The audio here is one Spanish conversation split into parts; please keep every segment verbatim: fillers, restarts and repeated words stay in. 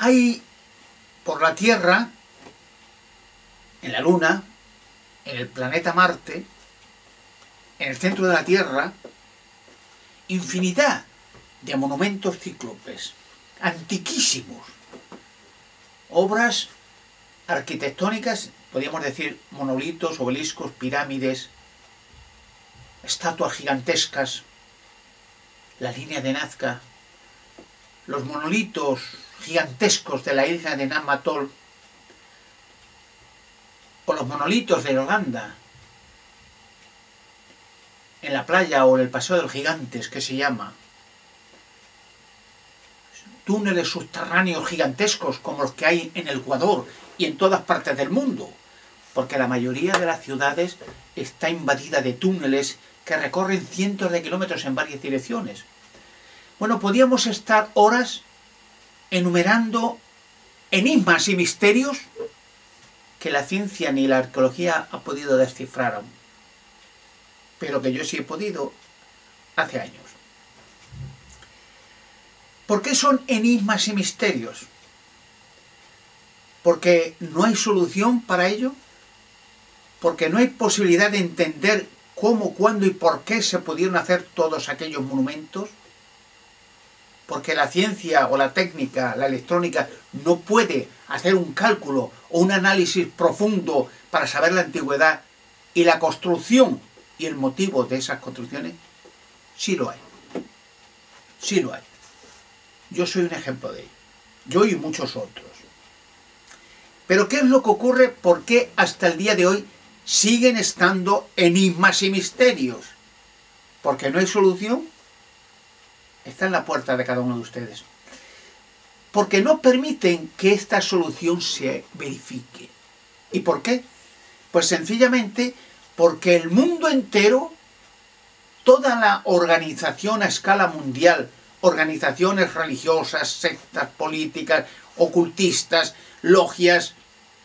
Hay por la Tierra, en la Luna, en el planeta Marte, en el centro de la Tierra, infinidad de monumentos cíclopes, antiquísimos, obras arquitectónicas, podríamos decir monolitos, obeliscos, pirámides, estatuas gigantescas, la línea de Nazca, los monolitos gigantescos de la isla de Nam Atoll, o los monolitos de Irlanda, en la playa o en el Paseo de los Gigantes, que se llama, túneles subterráneos gigantescos como los que hay en el Ecuador y en todas partes del mundo, porque la mayoría de las ciudades está invadida de túneles que recorren cientos de kilómetros en varias direcciones. Bueno, podríamos estar horas enumerando enigmas y misterios que la ciencia ni la arqueología ha podido descifrar aún, pero que yo sí he podido hace años. ¿Por qué son enigmas y misterios? ¿Porque no hay solución para ello? ¿Porque no hay posibilidad de entender cómo, cuándo y por qué se pudieron hacer todos aquellos monumentos? ¿Porque la ciencia o la técnica, la electrónica, no puede hacer un cálculo o un análisis profundo para saber la antigüedad y la construcción y el motivo de esas construcciones? Sí lo hay. Sí lo hay. Yo soy un ejemplo de ello. Yo y muchos otros. Pero ¿qué es lo que ocurre? ¿Por qué hasta el día de hoy siguen estando enigmas y misterios? ¿Porque no hay solución? Está en la puerta de cada uno de ustedes. Porque no permiten que esta solución se verifique. ¿Y por qué? Pues sencillamente porque el mundo entero, toda la organización a escala mundial, organizaciones religiosas, sectas políticas, ocultistas, logias,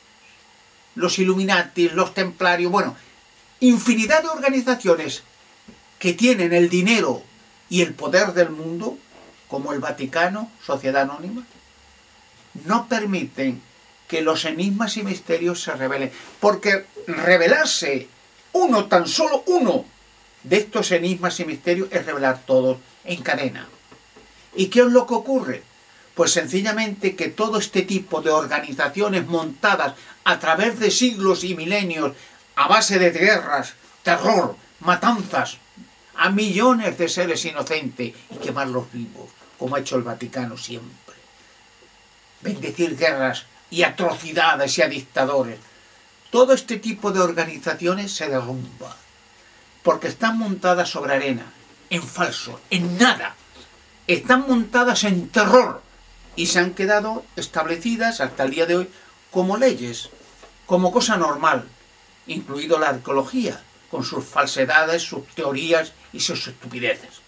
los Illuminati, los templarios, bueno, infinidad de organizaciones que tienen el dinero y el poder del mundo, como el Vaticano, Sociedad Anónima, no permiten que los enigmas y misterios se revelen, porque revelarse uno, tan solo uno, de estos enigmas y misterios es revelar todos en cadena. ¿Y qué es lo que ocurre? Pues sencillamente que todo este tipo de organizaciones montadas a través de siglos y milenios a base de guerras, terror, matanzas a millones de seres inocentes y quemarlos vivos, como ha hecho el Vaticano siempre. Bendecir guerras y atrocidades y a dictadores. Todo este tipo de organizaciones se derrumba, porque están montadas sobre arena, en falso, en nada. Están montadas en terror y se han quedado establecidas hasta el día de hoy como leyes, como cosa normal, incluido la arqueología, con sus falsedades, sus teorías y sus estupideces.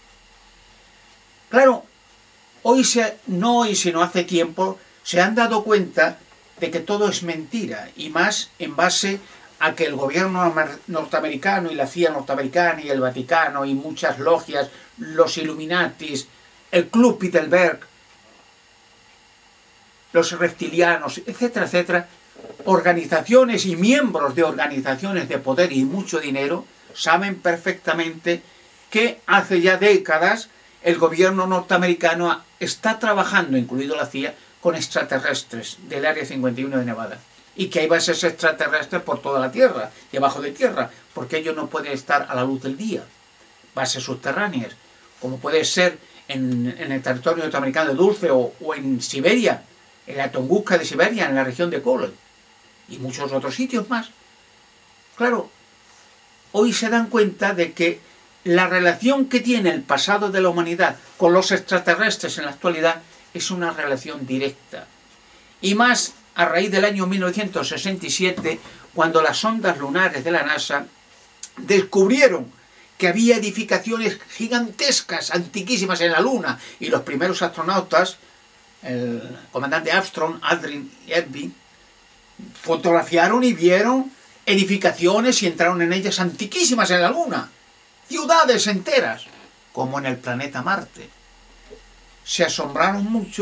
Claro, hoy se, no hoy sino hace tiempo, se han dado cuenta de que todo es mentira, y más en base a que el gobierno norteamericano y la C I A norteamericana y el Vaticano y muchas logias, los Illuminatis, el Club Bilderberg, los reptilianos, etcétera, etcétera, organizaciones y miembros de organizaciones de poder y mucho dinero, saben perfectamente que hace ya décadas el gobierno norteamericano está trabajando, incluido la C I A, con extraterrestres del Área cincuenta y uno de Nevada. Y que hay bases extraterrestres por toda la Tierra, debajo de tierra, porque ellos no pueden estar a la luz del día. Bases subterráneas, como puede ser en, en el territorio norteamericano de Dulce o, o en Siberia, en la Tunguska de Siberia, en la región de Kolen, y muchos otros sitios más. Claro, hoy se dan cuenta de que la relación que tiene el pasado de la humanidad con los extraterrestres en la actualidad es una relación directa. Y más a raíz del año mil novecientos sesenta y siete, cuando las sondas lunares de la NASA descubrieron que había edificaciones gigantescas, antiquísimas en la Luna, y los primeros astronautas, el comandante Armstrong, Aldrin y Edwin, fotografiaron y vieron edificaciones y entraron en ellas antiquísimas en la Luna, ciudades enteras, como en el planeta Marte. Se asombraron muchos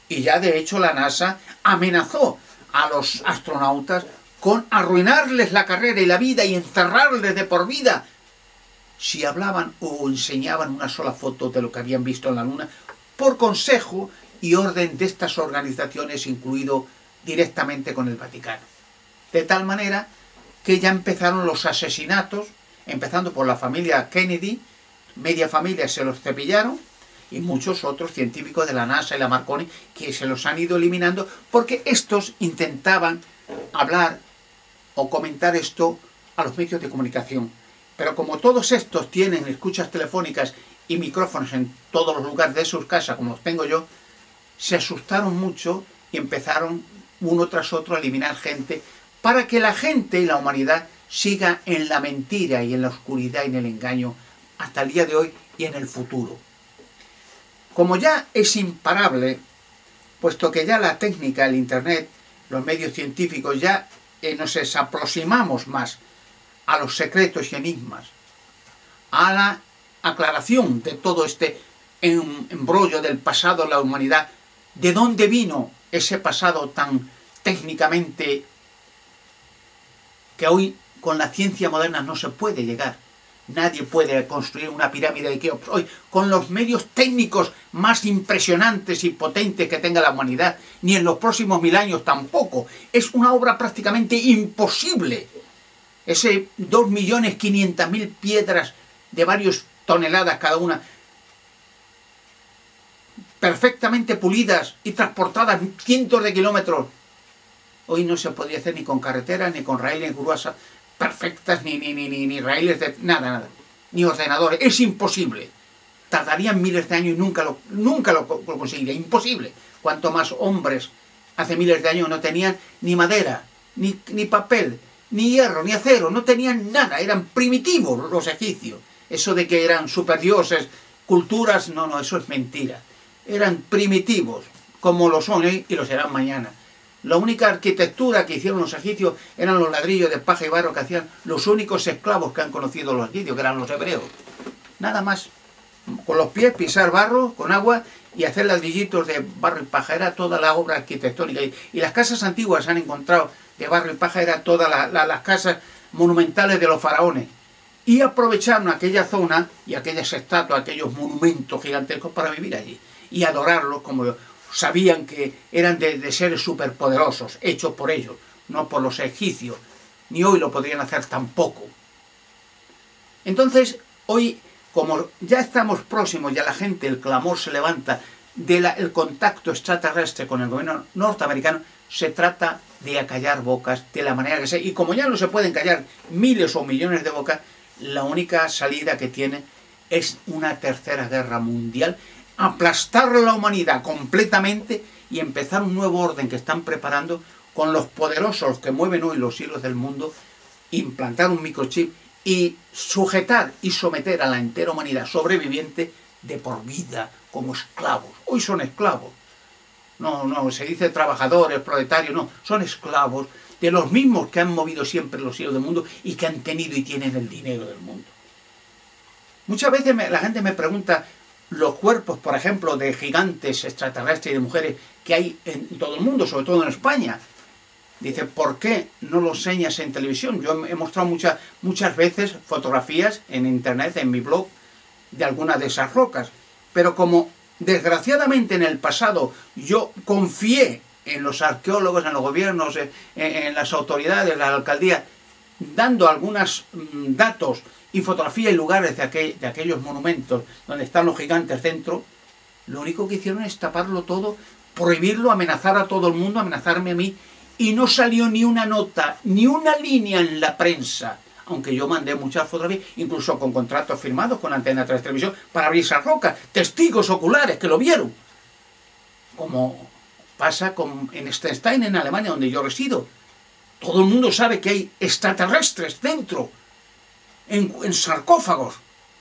Y ya de hecho la NASA amenazó a los astronautas con arruinarles la carrera y la vida y encerrarles de por vida si hablaban o enseñaban una sola foto de lo que habían visto en la Luna, por consejo y orden de estas organizaciones, incluido directamente con el Vaticano. De tal manera que ya empezaron los asesinatos, empezando por la familia Kennedy, media familia se los cepillaron, y muchos otros científicos de la NASA y la Marconi que se los han ido eliminando porque estos intentaban hablar o comentar esto a los medios de comunicación. Pero como todos estos tienen escuchas telefónicas y micrófonos en todos los lugares de sus casas, como los tengo yo, se asustaron mucho y empezaron uno tras otro a eliminar gente para que la gente y la humanidad siga en la mentira y en la oscuridad y en el engaño hasta el día de hoy y en el futuro. Como ya es imparable, puesto que ya la técnica, el internet, los medios científicos ya eh, nos aproximamos más a los secretos y enigmas, a la aclaración de todo este embrollo del pasado de la humanidad, de dónde vino ese pasado tan técnicamente que hoy con la ciencia moderna no se puede llegar. Nadie puede construir una pirámide de Keops hoy con los medios técnicos más impresionantes y potentes que tenga la humanidad, ni en los próximos mil años tampoco. Es una obra prácticamente imposible. Ese dos millones quinientas mil piedras de varias toneladas cada una, perfectamente pulidas y transportadas cientos de kilómetros, hoy no se podría hacer ni con carreteras, ni con raíles, ni grúas perfectas, ni, ni, ni, ni, ni raíles de nada, nada, ni ordenadores. Es imposible. Tardarían miles de años y nunca lo, nunca lo, lo conseguiría. Imposible. Cuanto más hombres hace miles de años no tenían ni madera, ni, ni papel, ni hierro, ni acero, no tenían nada. Eran primitivos los egipcios. Eso de que eran superdioses, culturas, no, no, eso es mentira. Eran primitivos, como lo son hoy y lo serán mañana. La única arquitectura que hicieron los egipcios eran los ladrillos de paja y barro que hacían los únicos esclavos que han conocido los egipcios, que eran los hebreos. Nada más. Con los pies pisar barro con agua y hacer ladrillitos de barro y paja. Era toda la obra arquitectónica. Y, y las casas antiguas se han encontrado de barro y paja, eran todas la, la, las casas monumentales de los faraones. Y aprovecharon aquella zona y aquellas estatuas, aquellos monumentos gigantescos para vivir allí. Y adorarlos como sabían que eran de, de seres superpoderosos, hechos por ellos, no por los egipcios, ni hoy lo podrían hacer tampoco. Entonces, hoy, como ya estamos próximos, ya la gente, el clamor se levanta del contacto extraterrestre con el gobierno norteamericano, se trata de acallar bocas de la manera que sea. Y como ya no se pueden callar miles o millones de bocas, la única salida que tiene es una tercera guerra mundial, aplastar a la humanidad completamente y empezar un nuevo orden que están preparando con los poderosos que mueven hoy los hilos del mundo, implantar un microchip y sujetar y someter a la entera humanidad sobreviviente de por vida como esclavos. Hoy son esclavos. No, no, se dice trabajadores, proletarios, no, son esclavos de los mismos que han movido siempre los hilos del mundo y que han tenido y tienen el dinero del mundo. Muchas veces me, la gente me pregunta los cuerpos, por ejemplo, de gigantes extraterrestres y de mujeres que hay en todo el mundo, sobre todo en España. Dice, ¿por qué no lo enseñas en televisión? Yo he mostrado muchas, muchas veces fotografías en internet, en mi blog, de algunas de esas rocas. Pero como desgraciadamente en el pasado yo confié en los arqueólogos, en los gobiernos, en, en las autoridades, en la alcaldía, dando algunos mmm, datos y fotografías y lugares de, aquel, de aquellos monumentos donde están los gigantes dentro, lo único que hicieron es taparlo todo, prohibirlo, amenazar a todo el mundo, amenazarme a mí, y no salió ni una nota, ni una línea en la prensa, aunque yo mandé muchas fotografías, incluso con contratos firmados con Antena tres Televisión, para abrir esas rocas, testigos oculares que lo vieron, como pasa con, en Stenstein, en Alemania, donde yo resido. Todo el mundo sabe que hay extraterrestres dentro, en, en sarcófagos,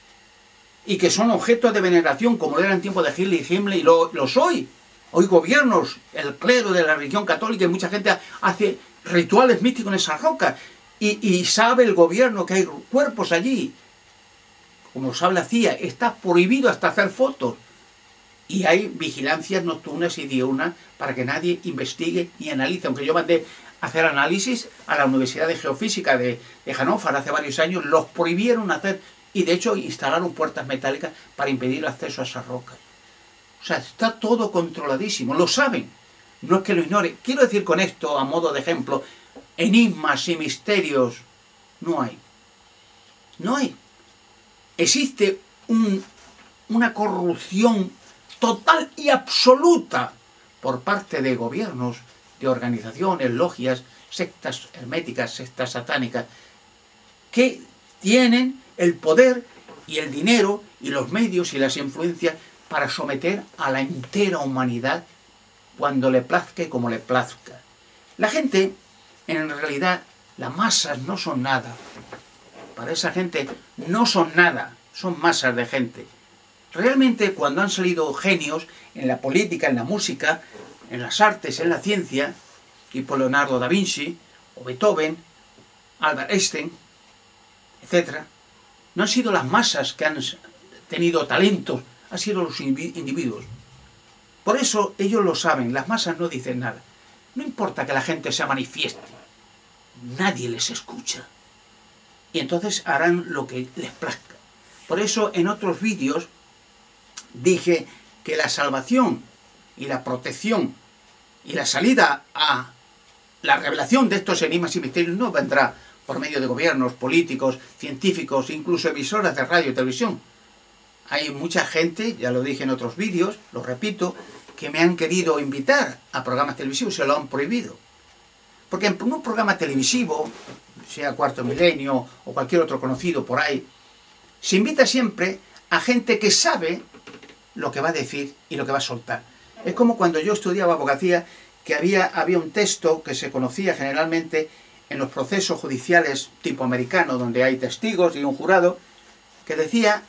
y que son objetos de veneración, como lo era en tiempo de Hitler y Himmler, y lo, lo soy. Hoy gobiernos, el clero de la religión católica, y mucha gente hace rituales místicos en esas rocas, y, y sabe el gobierno que hay cuerpos allí. Como sabe la C I A, está prohibido hasta hacer fotos. Y hay vigilancias nocturnas y diurnas para que nadie investigue ni analice. Aunque yo mandé a hacer análisis a la Universidad de Geofísica de, de Hannover hace varios años, los prohibieron hacer y de hecho instalaron puertas metálicas para impedir el acceso a esas rocas. O sea, está todo controladísimo, lo saben. No es que lo ignoren. Quiero decir con esto, a modo de ejemplo, enigmas y misterios no hay. No hay. Existe un, una corrupción total y absoluta por parte de gobiernos, de organizaciones, logias, sectas herméticas, sectas satánicas, que tienen el poder y el dinero y los medios y las influencias para someter a la entera humanidad cuando le plazca y como le plazca. La gente, en realidad, las masas no son nada. Para esa gente no son nada, son masas de gente. Realmente cuando han salido genios en la política, en la música, en las artes, en la ciencia, tipo Leonardo da Vinci, o Beethoven, Albert Einstein, etcétera, no han sido las masas que han tenido talentos, han sido los individuos. Por eso ellos lo saben, las masas no dicen nada. No importa que la gente se manifieste, nadie les escucha. Y entonces harán lo que les plazca. Por eso en otros vídeos dije que la salvación y la protección y la salida a la revelación de estos enigmas y misterios no vendrá por medio de gobiernos, políticos, científicos, incluso emisoras de radio y televisión. Hay mucha gente, ya lo dije en otros vídeos, lo repito, que me han querido invitar a programas televisivos, se lo han prohibido. Porque en un programa televisivo, sea Cuarto Milenio o cualquier otro conocido por ahí, se invita siempre a gente que sabe lo que va a decir y lo que va a soltar. Es como cuando yo estudiaba abogacía, que había, había un texto que se conocía generalmente en los procesos judiciales tipo americano, donde hay testigos y un jurado, que decía: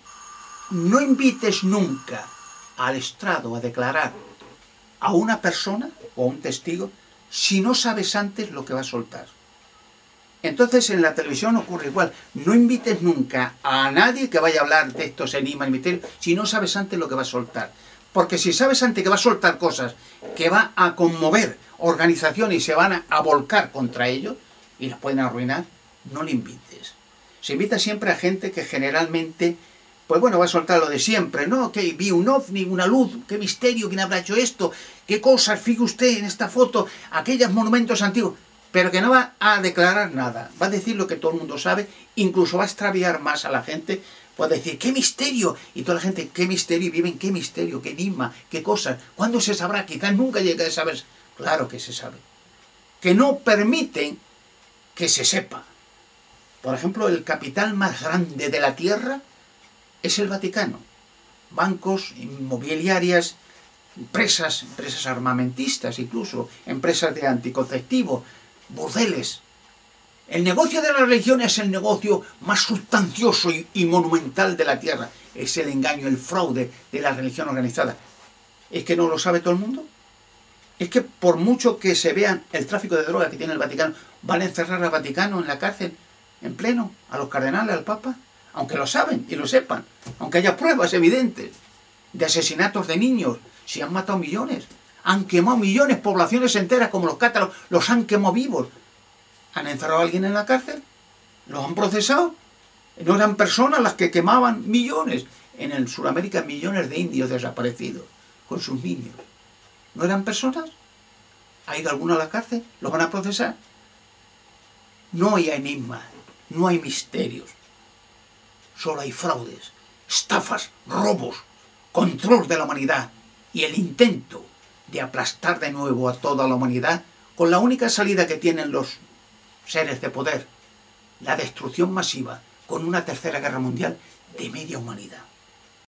no invites nunca al estrado a declarar a una persona o a un testigo si no sabes antes lo que va a soltar. Entonces en la televisión ocurre igual. No invites nunca a nadie que vaya a hablar de estos enigmas y misterios si no sabes antes lo que va a soltar. Porque si sabes antes que va a soltar cosas que va a conmover organizaciones y se van a, a volcar contra ellos y los pueden arruinar, no le invites. Se invita siempre a gente que generalmente, pues bueno, va a soltar lo de siempre, ¿no? Que vi un ovni, una luz, qué misterio, quién habrá hecho esto, qué cosas, fíjese usted en esta foto, aquellos monumentos antiguos, pero que no va a declarar nada, va a decir lo que todo el mundo sabe, incluso va a extraviar más a la gente, puede decir, ¡qué misterio! Y toda la gente, ¡qué misterio! Y viven, ¡qué misterio! ¡Qué enigma! ¡Qué cosas! ¿Cuándo se sabrá? Quizás nunca llegue a saber. Claro que se sabe. Que no permiten que se sepa. Por ejemplo, el capital más grande de la Tierra es el Vaticano. Bancos, inmobiliarias, empresas, empresas armamentistas incluso, empresas de anticonceptivo, burdeles. El negocio de la religión es el negocio más sustancioso y, y monumental de la Tierra. Es el engaño, el fraude de la religión organizada. ¿Es que no lo sabe todo el mundo? Es que por mucho que se vean el tráfico de drogas que tiene el Vaticano, ¿van a encerrar al Vaticano en la cárcel en pleno? ¿A los cardenales, al Papa? Aunque lo saben y lo sepan. Aunque haya pruebas evidentes de asesinatos de niños. Si han matado millones. Han quemado millones, poblaciones enteras como los cátaros. Los han quemado vivos. ¿Han encerrado a alguien en la cárcel? ¿Los han procesado? ¿No eran personas las que quemaban millones? En el Sudamérica millones de indios desaparecidos con sus niños. ¿No eran personas? ¿Ha ido alguno a la cárcel? ¿Los van a procesar? No hay enigmas, no hay misterios. Solo hay fraudes, estafas, robos, control de la humanidad y el intento de aplastar de nuevo a toda la humanidad con la única salida que tienen los seres de poder, la destrucción masiva con una tercera guerra mundial de media humanidad.